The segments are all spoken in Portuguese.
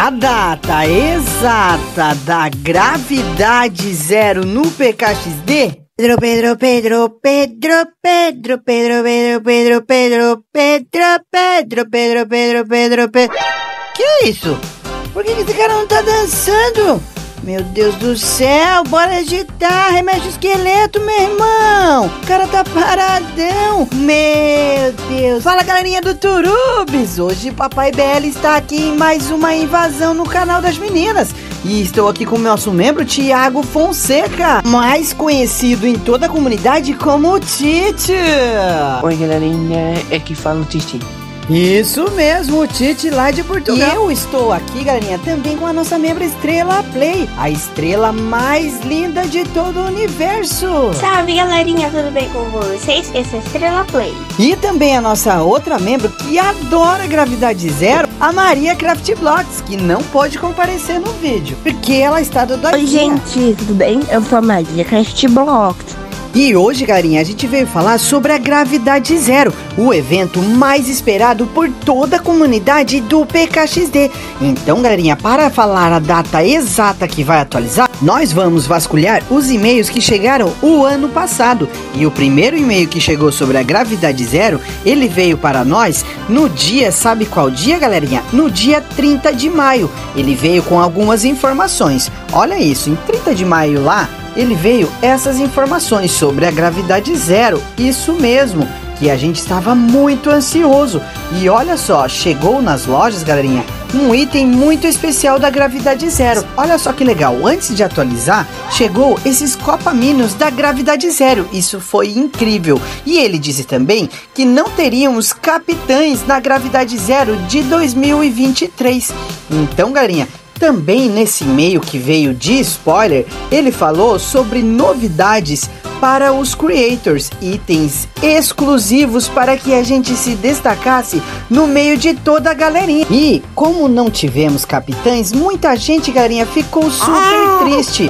A data exata da gravidade zero no PKXD? Pedro. Que é isso? Por que esse cara não tá dançando? Meu Deus do céu, bora agitar, remexe o esqueleto, meu irmão. O cara tá paradão. Meu Deus. Fala, galerinha do Turubes. Hoje Papai BL está aqui em mais uma invasão no canal das meninas. E estou aqui com o nosso membro, Thiago Fonseca, mais conhecido em toda a comunidade como Tite. Oi, galerinha, é que fala o Tite. Isso mesmo, o Tite lá de Portugal. E eu estou aqui, galerinha, também com a nossa membra Estrela Play, a estrela mais linda de todo o universo. Salve, galerinha, tudo bem com vocês? Essa é a Estrela Play. E também a nossa outra membro que adora gravidade zero, a Maria Craft Blocks, que não pode comparecer no vídeo, porque ela está do doidinha. Oi, gente, tudo bem? Eu sou a Maria Craft Blocks. E hoje, galerinha, a gente veio falar sobre a Gravidade Zero, o evento mais esperado por toda a comunidade do PKXD. Então, galerinha, para falar a data exata que vai atualizar, nós vamos vasculhar os e-mails que chegaram o ano passado. E o primeiro e-mail que chegou sobre a Gravidade Zero, ele veio para nós no dia, sabe qual dia, galerinha? No dia 30 de maio. Ele veio com algumas informações. Olha isso, em 30 de maio lá, ele veio essas informações sobre a gravidade zero, isso mesmo, que a gente estava muito ansioso. E olha só, chegou nas lojas, galerinha, um item muito especial da gravidade zero. Olha só que legal, antes de atualizar, chegou esses Copaminos da gravidade zero, isso foi incrível. E ele disse também que não teríamos capitães na gravidade zero de 2023. Então, galerinha, também nesse e-mail que veio de spoiler, ele falou sobre novidades para os creators, itens exclusivos para que a gente se destacasse no meio de toda a galerinha. E como não tivemos capitães, muita gente, galerinha, ficou super triste,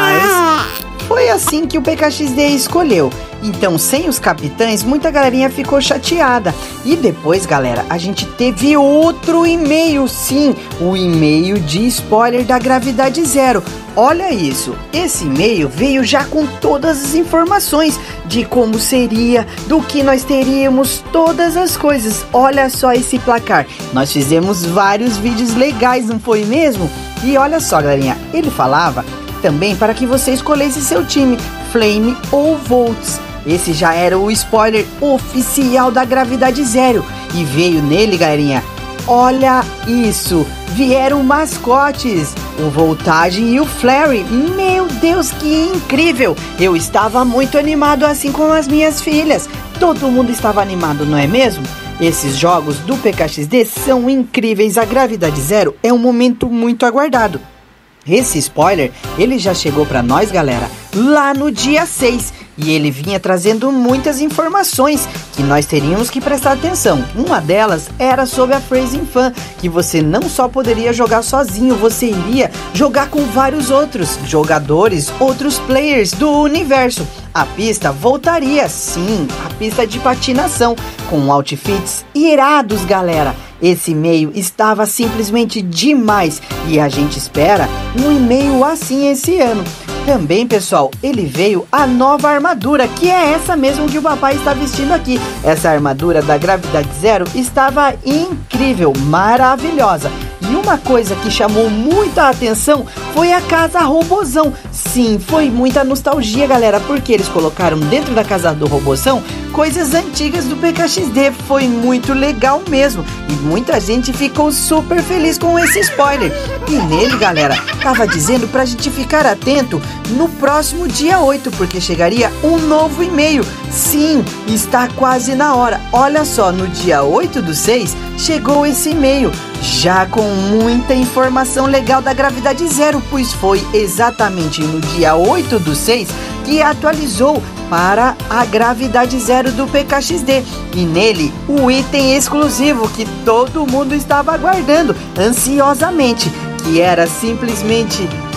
mas foi assim que o PKXD escolheu. Então, sem os capitães, muita galerinha ficou chateada. E depois, galera, a gente teve outro e-mail, sim, o e-mail de spoiler da gravidade zero. Olha isso, esse e-mail veio já com todas as informações de como seria, do que nós teríamos, todas as coisas. Olha só esse placar, nós fizemos vários vídeos legais, não foi mesmo? E olha só, galerinha, ele falava também para que você escolhesse seu time, Flame ou Volts. Esse já era o spoiler oficial da gravidade zero. E veio nele, galerinha, olha isso, vieram mascotes, o Voltage e o Flare. Meu Deus, que incrível! Eu estava muito animado, assim como as minhas filhas. Todo mundo estava animado, não é mesmo? Esses jogos do PKXD são incríveis. A gravidade zero é um momento muito aguardado. Esse spoiler, ele já chegou para nós, galera, lá no dia 6. E ele vinha trazendo muitas informações que nós teríamos que prestar atenção. Uma delas era sobre a Freezing Fan, que você não só poderia jogar sozinho, você iria jogar com vários outros jogadores, outros players do universo. A pista voltaria, sim, a pista de patinação, com outfits irados, galera. Esse e-mail estava simplesmente demais e a gente espera um e-mail assim esse ano. Também, pessoal, ele veio a nova armadura, que é essa mesmo que o papai está vestindo aqui. Essa armadura da gravidade zero estava incrível, maravilhosa. E uma coisa que chamou muita atenção foi a casa Robozão. Sim, foi muita nostalgia, galera, porque eles colocaram dentro da casa do Robozão coisas antigas do PKXD. Foi muito legal mesmo. E muita gente ficou super feliz com esse spoiler. E nele, galera, tava dizendo pra gente ficar atento no próximo dia 8, porque chegaria um novo e-mail. Sim, está quase na hora. Olha só, no dia 8/6 chegou esse e-mail, já com muita informação legal da gravidade zero, pois foi exatamente no dia 8/6 que atualizou para a gravidade zero do PKXD. E nele, o item exclusivo que todo mundo estava aguardando ansiosamente, que era simplesmente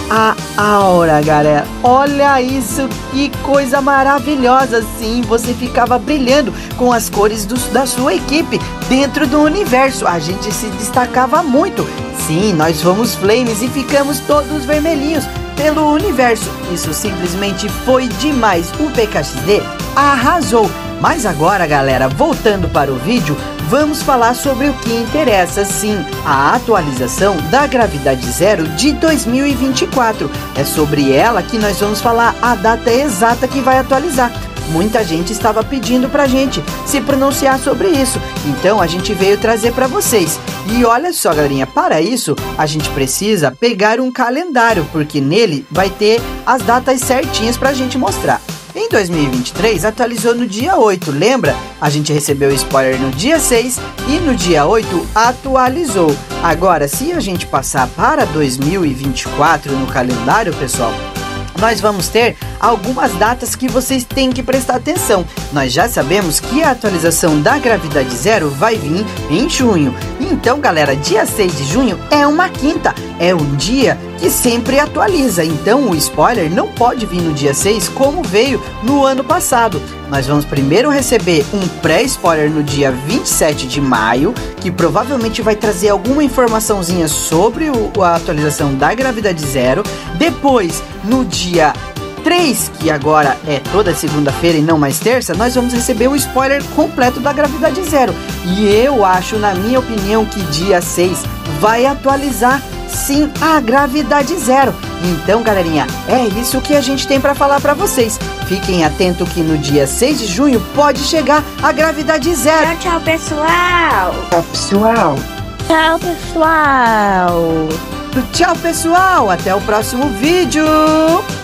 a aura, galera. Olha isso, que coisa maravilhosa. Sim, você ficava brilhando com as cores da sua equipe dentro do universo. A gente se destacava muito. Sim, nós fomos Flames e ficamos todos vermelhinhos pelo universo. Isso simplesmente foi demais. O PKXD arrasou. Mas agora, galera, voltando para o vídeo, vamos falar sobre o que interessa, sim, a atualização da Gravidade Zero de 2024. É sobre ela que nós vamos falar a data exata que vai atualizar. Muita gente estava pedindo pra gente se pronunciar sobre isso, então a gente veio trazer para vocês. E olha só, galerinha, para isso a gente precisa pegar um calendário, porque nele vai ter as datas certinhas pra gente mostrar. Em 2023 atualizou no dia 8, lembra? A gente recebeu o spoiler no dia 6 e no dia 8 atualizou. Agora, se a gente passar para 2024 no calendário, pessoal, nós vamos ter algumas datas que vocês têm que prestar atenção. Nós já sabemos que a atualização da Gravidade Zero vai vir em junho. Então, galera, dia 6 de junho é uma quinta. É um dia que sempre atualiza. Então, o spoiler não pode vir no dia 6 como veio no ano passado. Nós vamos primeiro receber um pré-spoiler no dia 27 de maio, que provavelmente vai trazer alguma informaçãozinha sobre a atualização da Gravidade Zero. Depois, no dia 3, que agora é toda segunda-feira e não mais terça, nós vamos receber o spoiler completo da Gravidade Zero. E eu acho, na minha opinião, que dia 6 vai atualizar sim a Gravidade Zero. Então, galerinha, é isso que a gente tem para falar para vocês. Fiquem atentos que no dia 6 de junho pode chegar a Gravidade Zero. Tchau, tchau, pessoal. Tchau, pessoal. Tchau, pessoal. Tchau, pessoal. Até o próximo vídeo.